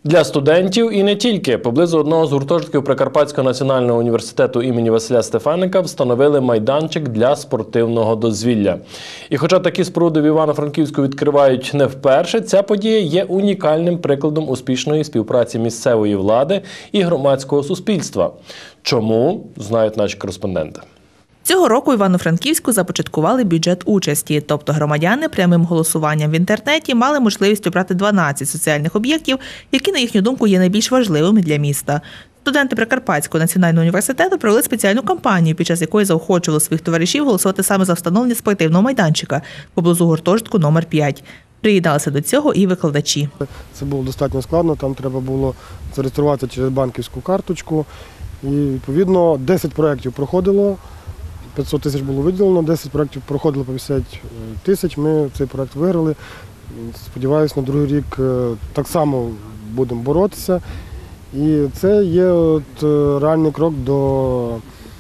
Для студентів і не тільки. Поблизу одного з гуртожитків Прикарпатського національного університету імені Василя Стефаника встановили майданчик для спортивного дозвілля. І хоча такі споруди в Івано-Франківську відкривають не вперше, ця подія є унікальним прикладом успішної співпраці місцевої влади і громадського суспільства. Чому, знають наші кореспонденти. Цього року в Івано-Франківську започаткували бюджет участі, тобто громадяни прямим голосуванням в інтернеті мали можливість обрати 12 соціальних об'єктів, які, на їхню думку, є найбільш важливими для міста. Студенти Прикарпатського національного університету провели спеціальну кампанію, під час якої заохочували своїх товаришів голосувати саме за встановлення спортивного майданчика поблизу гуртожитку номер 5. Приєдналися до цього і викладачі. Це було достатньо складно, там треба було зареєструватися через банківську карточку. І, відповідно, 10 проєктів проходило. 500 тисяч було виділено, 10 проєктів проходило по 50 тисяч. Ми цей проєкт виграли. Сподіваюся, на другий рік так само будемо боротися. І це є реальний крок до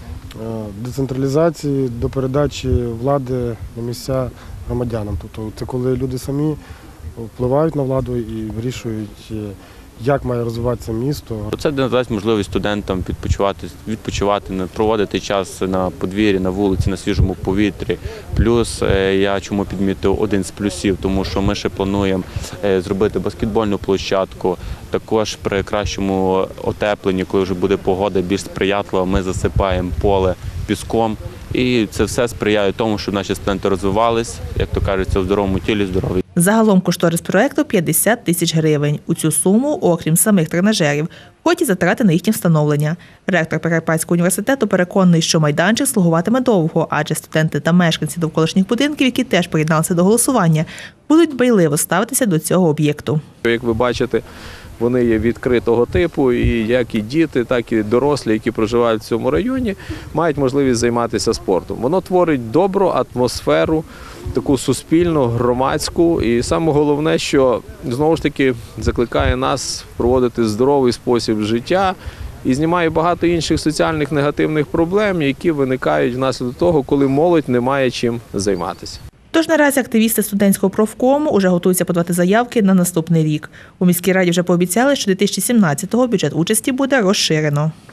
децентралізації, до передачі влади на місця громадянам. Тобто це коли люди самі впливають на владу і вирішують, як має розвиватися місто. Це дасть можливість студентам відпочивати, проводити час на подвір'ї, на вулиці, на свіжому повітрі. Плюс я чому підмітив один з плюсів, тому що ми ще плануємо зробити баскетбольну площадку. Також при кращому отепленні, коли вже буде погода більш сприятлива, ми засипаємо поле піском. І це все сприяє тому, щоб наші студенти розвивались, як то кажеться, у здоровому тілі здорові. Загалом кошторис проєкту – 50 тисяч гривень. У цю суму, окрім самих тренажерів, входять і затрати на їхнє встановлення. Ректор Прикарпатського університету переконаний, що майданчик слугуватиме довго, адже студенти та мешканці довколишніх будинків, які теж приєдналися до голосування, будуть дбайливо ставитися до цього об'єкту. Як ви бачите, вони є відкритого типу, і як і діти, так і дорослі, які проживають в цьому районі, мають можливість займатися спортом. Воно творить добру атмосферу, таку суспільну, громадську. І саме головне, що знову ж таки закликає нас проводити здоровий спосіб життя і знімає багато інших соціальних негативних проблем, які виникають внаслідок того, коли молодь не має чим займатися. Тож наразі активісти студентського профкому вже готуються подавати заявки на наступний рік. У міській раді вже пообіцяли, що 2017-го бюджет участі буде розширено.